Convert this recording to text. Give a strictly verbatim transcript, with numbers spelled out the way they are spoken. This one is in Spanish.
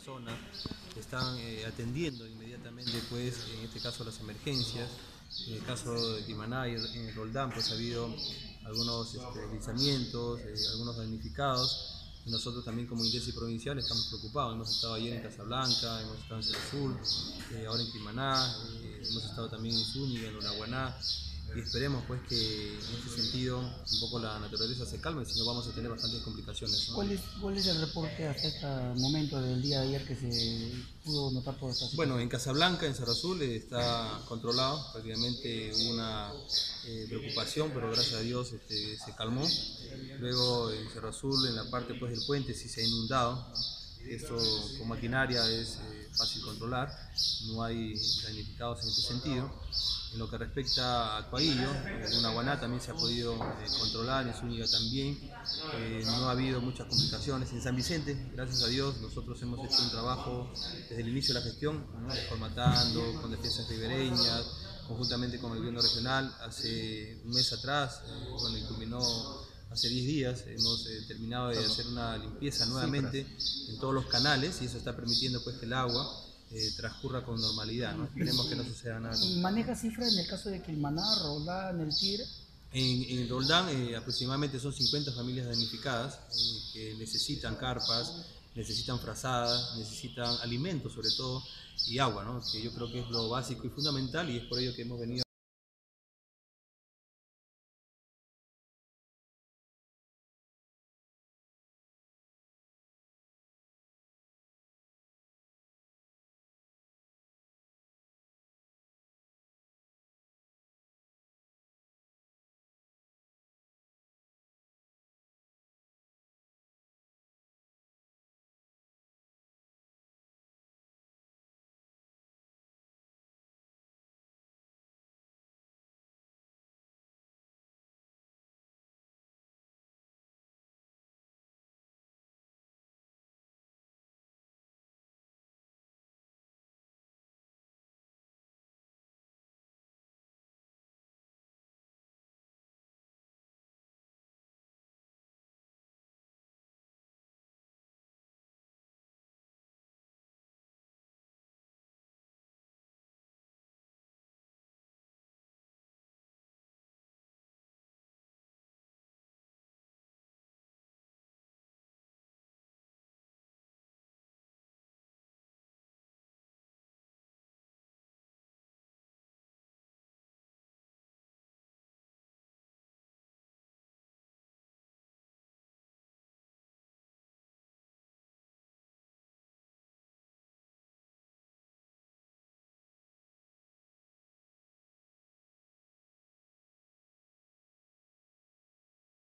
zona, están eh, atendiendo inmediatamente, pues, en este caso las emergencias. En el caso de Timaná y en el Roldán, pues ha habido algunos este, deslizamientos, eh, algunos damnificados. Y nosotros también como Indesi Provincial estamos preocupados. Hemos estado ayer en Casablanca, hemos estado en Cerro Azul, eh, ahora en Timaná, eh, hemos estado también en Zúñiga, en Unaguaná. Y esperemos pues que en este sentido un poco la naturaleza se calme, si no vamos a tener bastantes complicaciones, ¿no? ¿Cuál es, cuál es el reporte hasta este momento del día de ayer que se pudo notar toda esta Bueno, situación? en Casablanca, en Cerro Azul, eh, está controlado, prácticamente hubo una eh, preocupación, pero gracias a Dios este, se calmó. Luego en Cerro Azul, en la parte pues, del puente, sí se ha inundado. Esto con maquinaria es eh, fácil controlar, no hay damnificados en este sentido. En lo que respecta a Coaillo, en Unaguaná también se ha podido eh, controlar, en Zúñiga también, eh, no ha habido muchas complicaciones. En San Vicente, gracias a Dios, nosotros hemos hecho un trabajo desde el inicio de la gestión, ¿no? Formatando, con defensas ribereñas, conjuntamente con el gobierno regional. Hace un mes atrás, eh, bueno, y culminó hace diez días, hemos eh, terminado de hacer una limpieza nuevamente en todos los canales y eso está permitiendo pues que el agua eh, transcurra con normalidad, ¿no? Esperemos que no suceda nada. ¿Y maneja cifras en el caso de Quilmaná, Roldán, El Tigre? En, en Roldán eh, aproximadamente son cincuenta familias damnificadas eh, que necesitan carpas, necesitan frazadas, necesitan alimentos sobre todo y agua, ¿no? Que yo creo que es lo básico y fundamental y es por ello que hemos venido